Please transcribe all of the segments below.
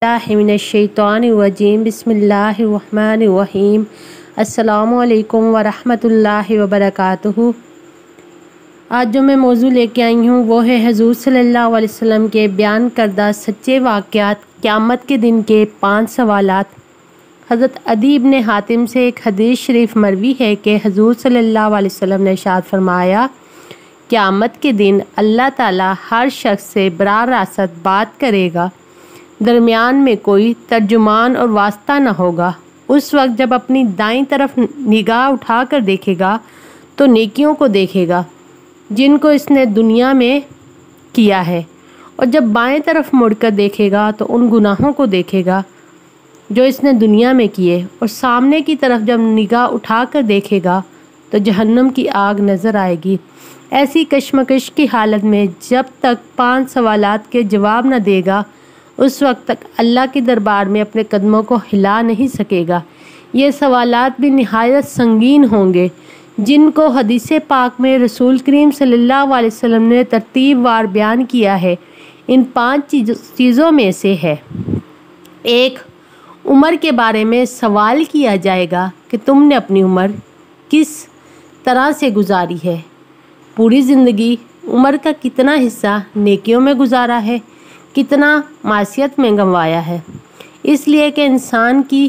मिनश्शैतानिर्रजीम बिस्मिल्लाहिर्रहमानिर्रहीम। अस्सलामुअलैकुम वरहमतुल्लाहि वबरकातुहू। आज जो मैं मौजू लेके आई हूँ वो है हुज़ूर सल्लल्लाहु अलैहि वसल्लम के बयान करदा सच्चे वाक़यात क़यामत के दिन के 5 सवालात। हज़रत अदी इब्न हातिम से एक हदीस शरीफ मरवी है कि हुज़ूर सल्लल्लाहु अलैहि वसल्लम ने इरशाद फरमाया, क़यामत के दिन अल्लाह ताला हर शख्स से बराह रास्त बात करेगा, दरमियान में कोई तर्जुमान और वास्ता न होगा। उस वक्त जब अपनी दाईं तरफ निगाह उठाकर देखेगा तो नेकियों को देखेगा जिनको इसने दुनिया में किया है, और जब बाएं तरफ मुड़कर देखेगा तो उन गुनाहों को देखेगा जो इसने दुनिया में किए, और सामने की तरफ जब निगाह उठाकर देखेगा तो जहन्नम की आग नज़र आएगी। ऐसी कशमकश की हालत में जब तक 5 सवालात के जवाब न देगा उस वक्त तक अल्लाह के दरबार में अपने कदमों को हिला नहीं सकेगा। ये सवालात भी निहायत संगीन होंगे जिनको हदीस पाक में रसूल करीम सल्लल्लाहु अलैहि वसल्लम ने तरतीब वार बयान किया है। इन 5 चीज़ों में से है, 1, उम्र के बारे में सवाल किया जाएगा कि तुमने अपनी उम्र किस तरह से गुजारी है, पूरी ज़िंदगी उम्र का कितना हिस्सा नेकियों में गुजारा है, कितना मासियत में गंवाया है। इसलिए कि इंसान की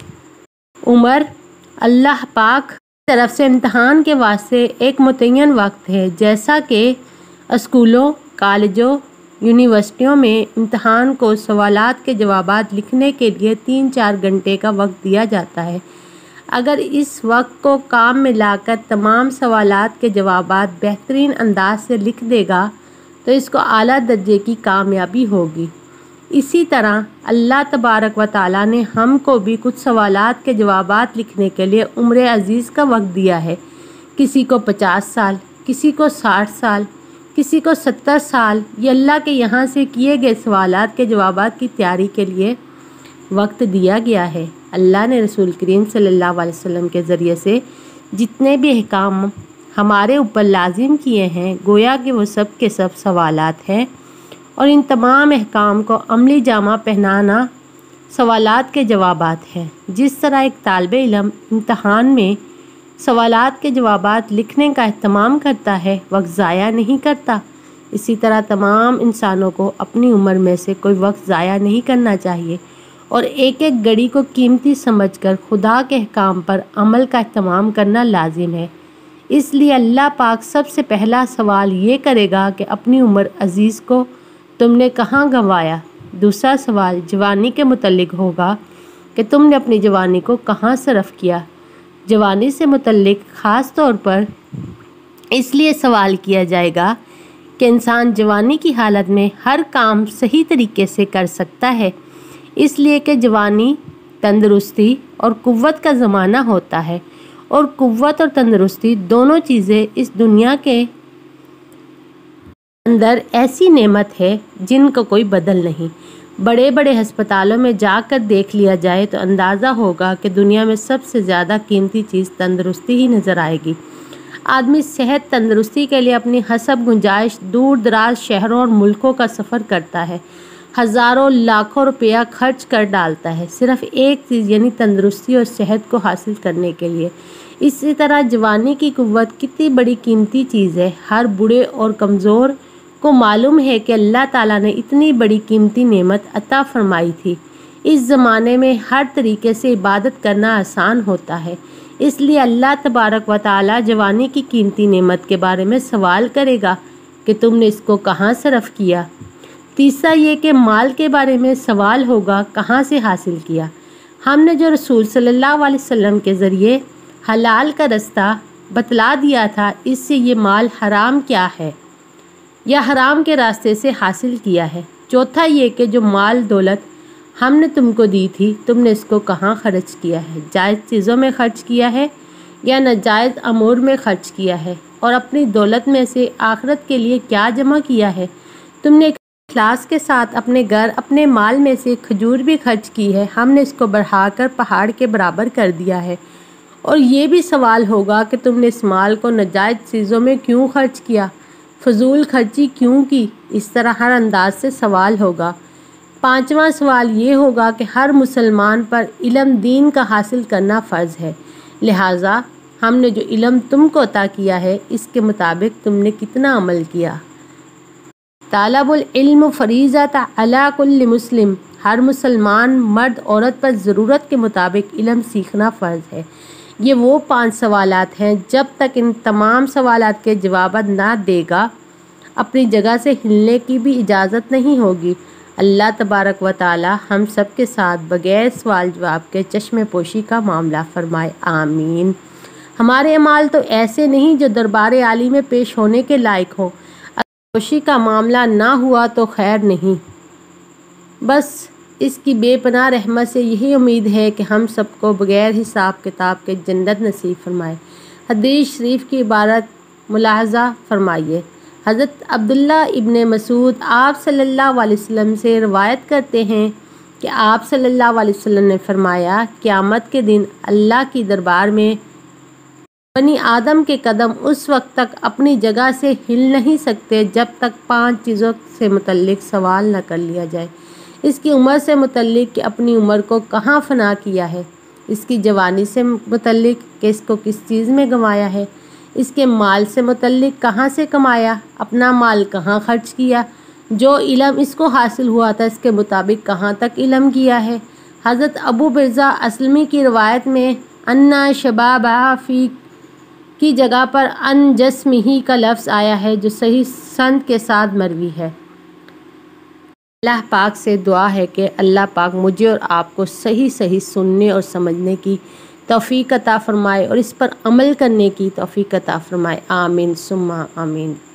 उम्र अल्लाह पाक की तरफ से इम्तहान के वास्ते एक मुतय्यन वक्त है। जैसा कि स्कूलों, कॉलेजों, यूनिवर्सिटियों में इम्तहान को सवालात के जवाबात लिखने के लिए 3-4 घंटे का वक्त दिया जाता है। अगर इस वक्त को काम में लाकर तमाम सवालात के जवाबात बेहतरीन अंदाज से लिख देगा तो इसको आला दर्जे की कामयाबी होगी। इसी तरह अल्लाह तबारक व ताला ने हमको भी कुछ सवालात के जवाबात लिखने के लिए उम्र अज़ीज़ का वक्त दिया है। किसी को 50 साल, किसी को 60 साल, किसी को 70 साल। ये अल्लाह के यहाँ से किए गए सवालात के जवाबात की तैयारी के लिए वक्त दिया गया है। अल्लाह ने रसूल करीम सल्लल्लाहु अलैहि वसल्लम के ज़रिए से जितने भी अहकाम हमारे ऊपर लाजिम किए हैं, गोया कि वो सब के सब सवालात हैं, और इन तमाम अहकाम को अमली जामा पहनाना सवालात के जवाबात हैं। जिस तरह एक तालिब इल्म इम्तहान में सवालात के जवाबात लिखने का एहतमाम करता है, वक्त ज़ाया नहीं करता, इसी तरह तमाम इंसानों को अपनी उम्र में से कोई वक्त ज़ाया नहीं करना चाहिए और एक एक घड़ी को कीमती समझकर खुदा के अहकाम पर अमल का एहतमाम करना लाजिम है। इसलिए अल्लाह पाक सबसे पहला सवाल ये करेगा कि अपनी उम्र अज़ीज़ को तुमने कहाँ गंवाया। दूसरा सवाल जवानी के मुतल्लिक होगा कि तुमने अपनी जवानी को कहाँ सरफ़ किया। जवानी से मुतल्लिक ख़ास तौर पर इसलिए सवाल किया जाएगा कि इंसान जवानी की हालत में हर काम सही तरीके से कर सकता है, इसलिए कि जवानी तंदुरुस्ती और कुव्वत का ज़माना होता है, और कुव्वत और तंदुरुस्ती दोनों चीज़ें इस दुनिया के अंदर ऐसी नेमत है जिनका कोई बदल नहीं। बड़े बड़े हस्पतालों में जाकर देख लिया जाए तो अंदाज़ा होगा कि दुनिया में सबसे ज़्यादा कीमती चीज़ तंदुरुस्ती ही नज़र आएगी। आदमी सेहत तंदुरुस्ती के लिए अपनी हसब गुंजाइश दूर दराज शहरों और मुल्कों का सफ़र करता है, हज़ारों लाखों रुपया खर्च कर डालता है सिर्फ़ एक चीज़ यानी तंदुरुस्ती और सेहत को हासिल करने के लिए। इसी तरह जवानी की कुव्वत कितनी बड़ी कीमती चीज़ है। हर बूढ़े और कमज़ोर को मालूम है कि अल्लाह ताला ने इतनी बड़ी कीमती नेमत अता फरमाई थी। इस ज़माने में हर तरीके से इबादत करना आसान होता है, इसलिए अल्लाह तबारक व ताला जवानी की कीमती नेमत के बारे में सवाल करेगा कि तुमने इसको कहाँ सरफ़ किया। तीसरा ये कि माल के बारे में सवाल होगा, कहाँ से हासिल किया। हमने जो रसूल सल्लल्लाहु अलैहि वसल्लम के ज़रिए हलाल का रास्ता बतला दिया था, इससे ये माल हराम क्या है या हराम के रास्ते से हासिल किया है। चौथा ये कि जो माल दौलत हमने तुमको दी थी, तुमने इसको कहाँ खर्च किया है। जायज़ चीज़ों में खर्च किया है या नाजायज़ अमूर में खर्च किया है, और अपनी दौलत में से आखिरत के लिए क्या जमा किया है। तुमने इखलास के साथ अपने घर, अपने माल में से खजूर भी खर्च की है, हमने इसको बढ़ाकर पहाड़ के बराबर कर दिया है। और ये भी सवाल होगा कि तुमने इस माल को नाजायज़ चीज़ों में क्यों खर्च किया, फजूल खर्ची क्यों की। इस तरह हर अंदाज से सवाल होगा। 5واں سوال یہ ہوگا کہ ہر مسلمان پر علم دین کا حاصل کرنا فرض ہے، لہٰذا ہم نے جو علم تم کو عطا کیا ہے اس کے مطابق تم نے کتنا عمل کیا؟ طالب العلم فریضۃ علی کل مسلم، ہر مسلمان مرد عورت پر ضرورت کے مطابق علم سیکھنا فرض ہے۔ یہ وہ 5 سوالات ہیں، جب تک ان تمام سوالات کے جوابات نہ دے گا اپنی جگہ سے ہلنے کی بھی اجازت نہیں ہوگی۔ اللہ تبارک و تعالی ہم سب کے ساتھ بغیر سوال جواب کے چشم پوشی کا معاملہ فرمائے، آمین۔ ہمارے اعمال تو ایسے نہیں جو دربار عالی میں پیش ہونے کے لائق ہوں، اگر پوشی کا معاملہ نہ ہوا تو خیر نہیں، بس اس کی بے پناہ رحمت سے یہی امید ہے کہ ہم سب کو بغیر حساب کتاب کے جنت نصیب فرمائے۔ حدیث شریف کی عبارت ملاحظہ فرمائیے۔ حضرت عبداللہ ابن مسعود آپ صلی اللہ علیہ وسلم سے روایت کرتے ہیں کہ آپ صلی اللہ علیہ وسلم نے فرمایا، قیامت کے دن اللہ کی دربار میں بنی آدم کے قدم اس وقت تک اپنی جگہ سے ہل نہیں سکتے جب تک 5 چیزوں سے متعلق سوال نہ کر لیا جائے۔ اس کی عمر سے متعلق کہ اپنی عمر کو کہاں فنا کیا ہے، اس کی جوانی سے متعلق کہ اس کو کس چیز میں گنوایا ہے، اس کے مال سے متعلق کہاں سے کمایا، اپنا مال کہاں خرچ کیا، جو علم اس کو حاصل ہوا تھا اس کے مطابق کہاں تک علم کیا ہے۔ حضرت ابو برزہ اسلمی کی روایت میں انا شبابہ فی کی جگہ پر ان جسمہی کا لفظ آیا ہے، جو صحیح سند کے ساتھ مروی ہے۔ اللہ پاک سے دعا ہے کہ اللہ پاک مجھے اور آپ کو صحیح سننے اور سمجھنے کی توفیق عطا فرمائے اور اس پر عمل کرنے کی توفیق عطا فرمائے، آمین ثم آمین۔